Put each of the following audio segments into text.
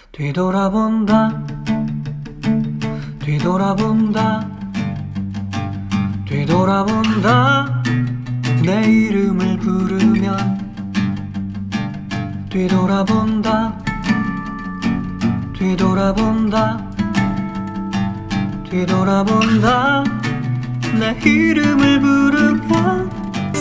뒤돌아본다 뒤돌아본다 뒤돌아본다 내 이름을 부르면 뒤돌아본다 뒤돌아본다 뒤돌아본다 내 이름을 부르면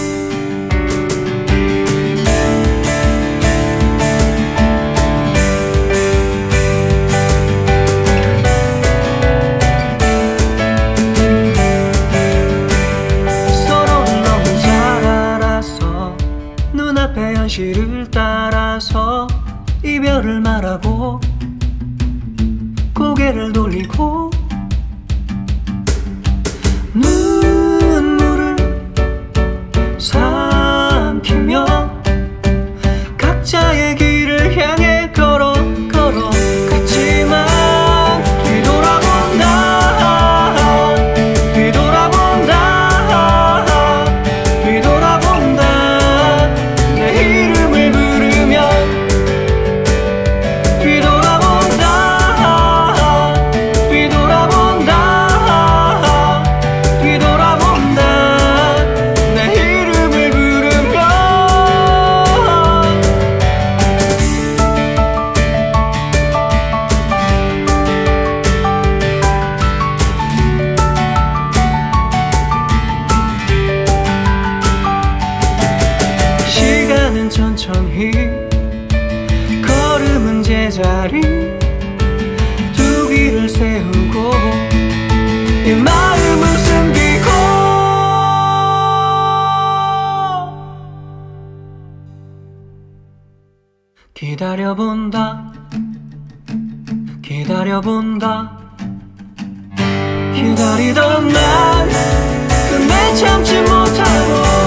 현실을 따라서 이별을 말하고 고개를 돌리고 눈물을 삼키며 각자의 길을 향해 걸어갔지만 천천히 걸음은 제자리 두기를 세우고 이 마음을 숨기고 기다려본다 기다려본다 기다리던 난 끝내 참지 못하고